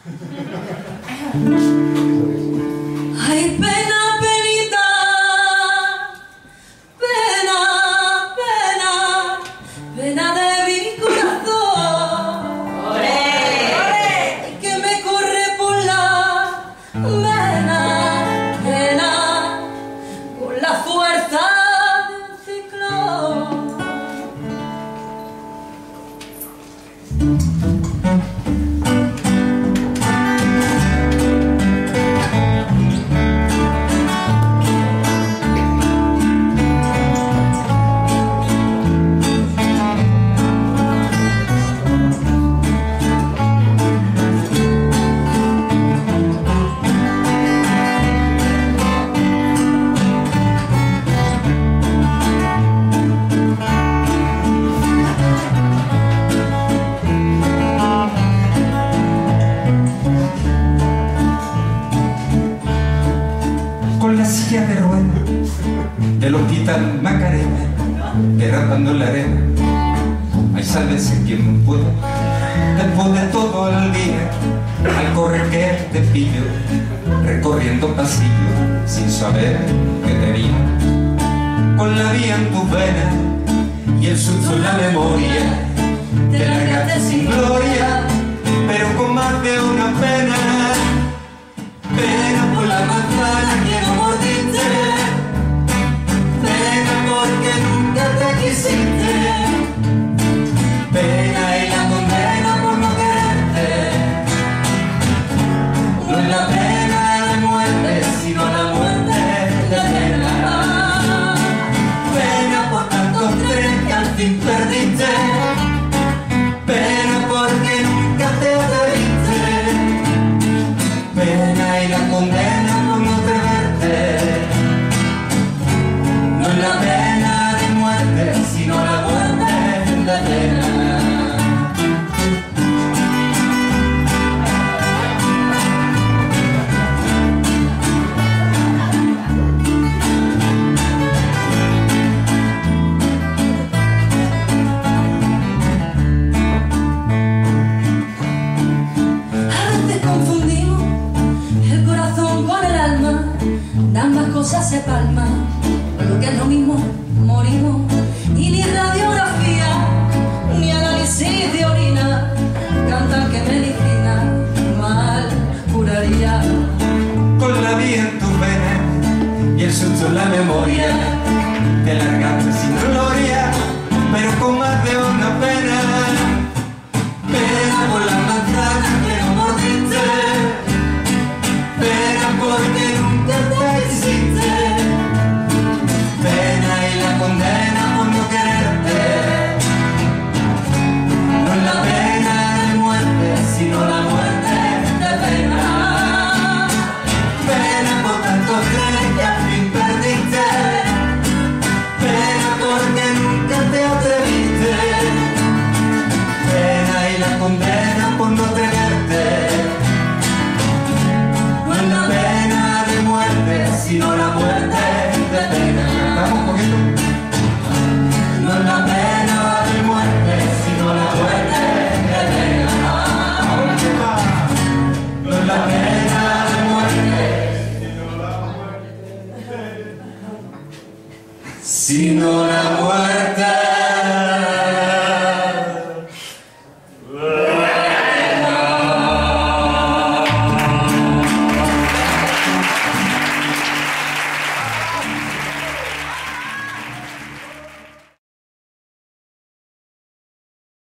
Ay, pena, penita, pena, pena, pena de mi corazón. ¡Olé! Que me corre por la vena, vena, con la fuerza de un ciclón. Con la silla de ruedas del hospital Macarena, derramando la arena. Ay, sálvese quien pueda, después de todo el día, al correr que te pillo, recorriendo pasillos, sin saber que te vi. Con la vía en tus venas y el susto en la memoria, te largaste sin gloria, pero con más de una pena. Pena por la manzana que no mordiste, pena porque nunca te quisiste, pena y la condena por no quererte. No es la pena de muerte, sino la muerte de pena. Pena por tantos trenes que al fin perdiste, pena porque nunca te atreviste, pena y la condena por no atreverte. No es la pena de muerte, sino la muerte de pena. Ambas cosas se palman, lo que es lo mismo, morimos. Y ni radiografía, ni análisis de orina cantan que medicina mal curaría. Con la vía en tus venas y el susto en la memoria, te largaste sin gloria, pero con más de una pena. Pena por la manzana que no mordiste, pena porque nunca te quisiste, pena y la condena por no quererte. No es la pena de muerte, sino la muerte de pena. Pena por tantos trenes que al fin perdiste, pena porque nunca te atreviste, pena y la condena por no atreverte. No es la pena de muerte, sino la muerte de pena. ¿Vamos un poquito? No es la pena de muerte, sino la muerte de pena. No es la pena de muerte, sino la muerte